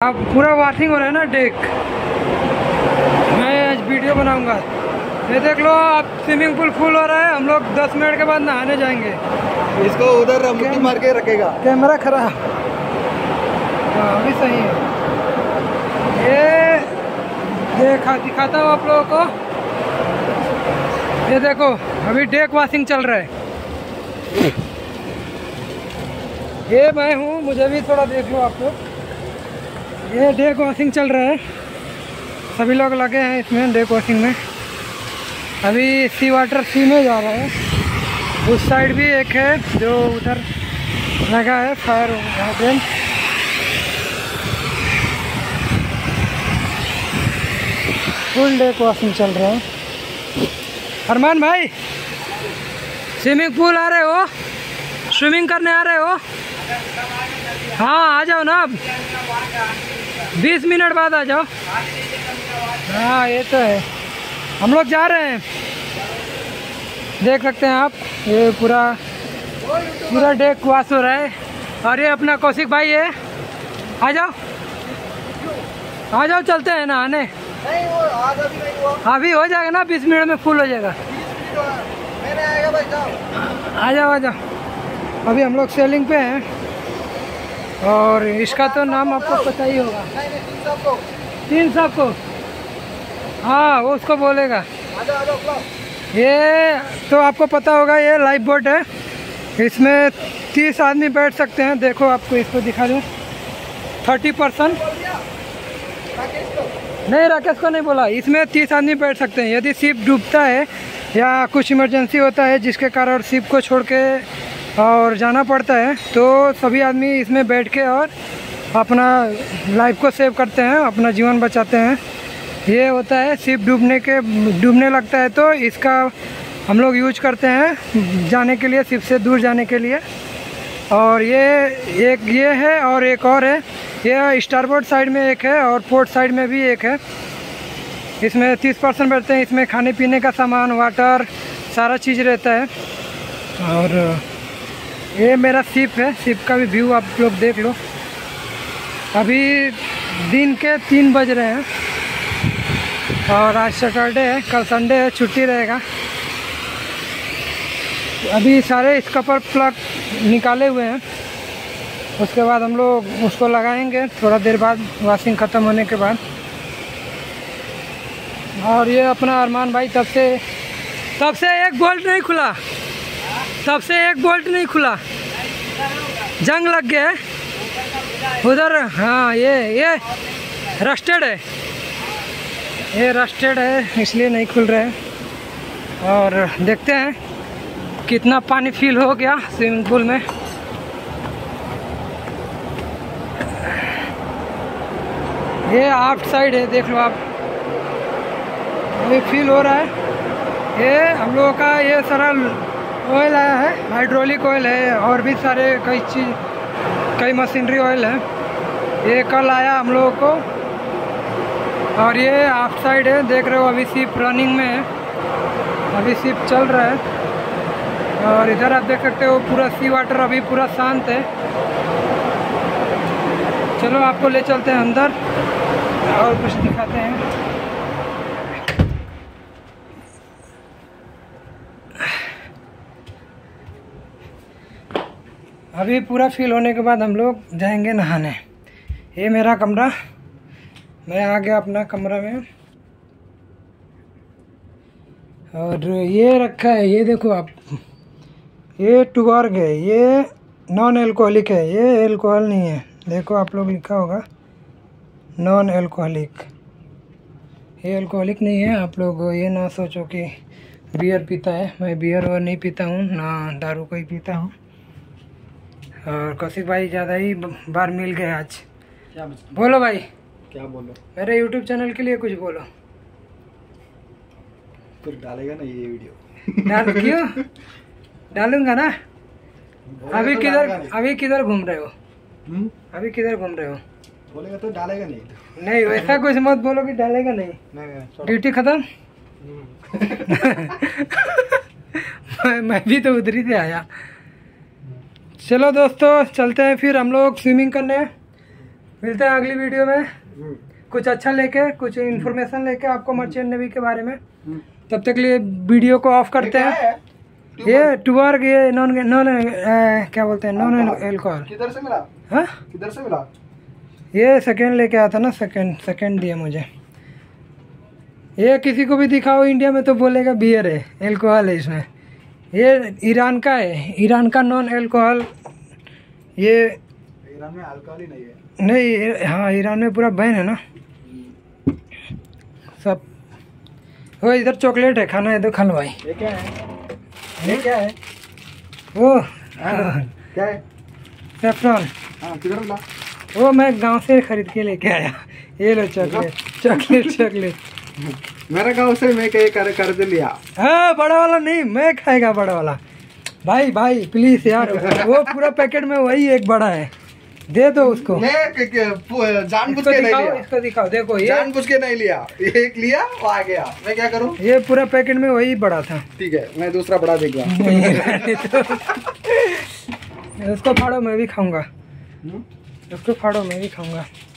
अब पूरा वॉशिंग हो रहा है ना डेक। मैं आज वीडियो बनाऊंगा। ये देख लो, अब स्विमिंग पूल फुल हो रहा है। हम लोग 10 मिनट के बाद नहाने जाएंगे। इसको उधर मुट्ठी मार के रखेगा। कैमरा खराब। हाँ अभी सही है। ये दिखाता हूँ आप लोगों को। ये देखो, अभी डेक वॉशिंग चल रहा है। ये मैं हूँ, मुझे भी थोड़ा देख लो आप लोग। ये डेक वॉशिंग चल रहा है, सभी लोग लगे हैं इसमें डेक वॉशिंग में। अभी सी वाटर सी में जा रहा है। उस साइड भी एक है जो उधर लगा है fire hydrant. Full deck washing चल रहा है। अरमान भाई, स्विमिंग पूल आ रहे हो? स्विमिंग करने आ रहे हो? हाँ आ जाओ ना, अब 20 मिनट बाद आ जाओ। हाँ ये तो है। हम लोग जा रहे हैं, देख सकते हैं आप। ये पूरा डेक वॉश हो रहा है। और ये अपना कौशिक भाई है। आ जाओ चलते हैं नहाने। नहीं वो आज अभी नहीं हुआ। अभी हो जाएगा ना, 20 मिनट में फुल हो जाएगा। 20 मिनट मैंने आएगा भाई साहब। आ जाओ। अभी हम लोग सेलिंग पे हैं। और इसका तो नाम आपको पता ही होगा। तीन साहब को। हाँ वो उसको बोलेगा। ये तो आपको पता होगा, ये लाइफ बोट है। इसमें 30 आदमी बैठ सकते हैं। देखो आपको इसको दिखा दूँ, 30%। नहीं राकेश को नहीं बोला। इसमें 30 आदमी बैठ सकते हैं। यदि शिप डूबता है या कुछ इमरजेंसी होता है जिसके कारण शिप को छोड़ के और जाना पड़ता है, तो सभी आदमी इसमें बैठ के और अपना लाइफ को सेव करते हैं, अपना जीवन बचाते हैं। ये होता है शिप डूबने लगता है तो इसका हम लोग यूज करते हैं जाने के लिए, शिप से दूर जाने के लिए। और ये है और एक और है। ये स्टारबोर्ड साइड में एक है और पोर्ट साइड में भी एक है। इसमें 30% बैठते हैं। इसमें खाने पीने का सामान, वाटर, सारा चीज़ रहता है। और ये मेरा शिप है। शिप का भी व्यू आप लोग देख लो। अभी दिन के 3 बज रहे हैं और आज सैटरडे है, कल संडे है, छुट्टी रहेगा। अभी सारे स्कपर प्लग निकाले हुए हैं। उसके बाद हम लोग उसको लगाएंगे थोड़ा देर बाद, वॉशिंग ख़त्म होने के बाद। और ये अपना अरमान भाई तब से एक बोल्ट नहीं खुला। जंग लग गया है उधर। हाँ ये रस्टेड है। ये रस्टेड है इसलिए नहीं खुल रहा है। और देखते हैं कितना पानी फील हो गया स्विमिंग पूल में। ये आउट साइड है, देख लो आप। अभी फील हो रहा है। ये हम लोगों का ये सारा ऑयल आया है, हाइड्रोलिक ऑयल है और भी सारे कई मशीनरी ऑयल है। ये कल आया हम लोगों को। और ये आउट साइड है, देख रहे हो। अभी शिप रनिंग में है, अभी शिप चल रहा है। और इधर आप देख सकते हो पूरा सी वाटर अभी पूरा शांत है। चलो आपको ले चलते हैं अंदर और कुछ दिखाते हैं। अभी पूरा फील होने के बाद हम लोग जाएंगे नहाने। ये मेरा कमरा, मैं आ गया अपना कमरा में। और ये रखा है, ये देखो आप, ये टुबार्ग है। ये नॉन एल्कोहलिक है, ये एल्कोहल नहीं है। देखो आप लोग लिखा होगा नॉन एल्कोहलिक। ये एल्कोहलिक नहीं है। आप लोग ये ना सोचो कि बियर पीता है। मैं बियर और नहीं पीता हूँ, ना दारू को ही पीता हूँ। और कौशिक भाई ज़्यादा ही बार मिल गए आज। क्या बोलो भाई। क्या बोलो? मेरे YouTube चैनल के लिए कुछ बोलो। फिर डालेगा ना ये वीडियो? डाल क्यों डालूंगा ना। अभी किधर घूम रहे हो? अभी किधर घूम रहे हो? बोलेगा तो डालेगा नहीं। नहीं वैसा कुछ मत बोलो कि डालेगा नहीं। ड्यूटी खत्म। मैं भी तो उधर ही से आया। चलो दोस्तों चलते हैं फिर हम लोग स्विमिंग करने। मिलते हैं अगली वीडियो में कुछ अच्छा लेके, कुछ इन्फॉर्मेशन लेके आपको मर्चेंट नेवी के बारे में। तब तक लिए वीडियो को ऑफ करते हैं। ये टूअर ये नॉन क्या बोलते हैं, नॉन एल्कोहल। किधर से मिला? हाँ, किधर से मिला? ये सेकंड लेके आया था ना, सेकंड दिया मुझे। ये किसी को भी दिखाओ इंडिया में तो बोलेगा बियर है, एल्कोहल है इसमें। ये ईरान का है, ईरान का नॉन एल्कोहल। ये ईरान में अल्कोहल ही नहीं है। नहीं, हाँ ईरान में पूरा बैन है ना सब। वो इधर चॉकलेट है, खाना है तो खा लो भाई। ये क्या है? ये क्या है? वो क्या है? सेफ्रॉन। हाँ, किधर मिला? वो मैं गांव से खरीद के लेके आया। ये लो चॉकलेट। मेरे गाँव से मैं कहीं कर दे लिया। हाँ, बड़ा वाला नहीं, मैं खाएगा बड़ा वाला। भाई प्लीज यार, वो पूरा पैकेट में वही एक बड़ा है, दे दो उसको। मैं जानबूझ के नहीं लिया। इसको दिखाओ, देखो ये जानबूझ के नहीं लिया, एक लिया वो आ गया। मैं क्या करूं? ये पूरा पैकेट में वही बड़ा था। ठीक है, मैं दूसरा बड़ा देगा। उसको फाड़ो, मैं भी खाऊंगा। उसको फाड़ो, मैं भी खाऊंगा।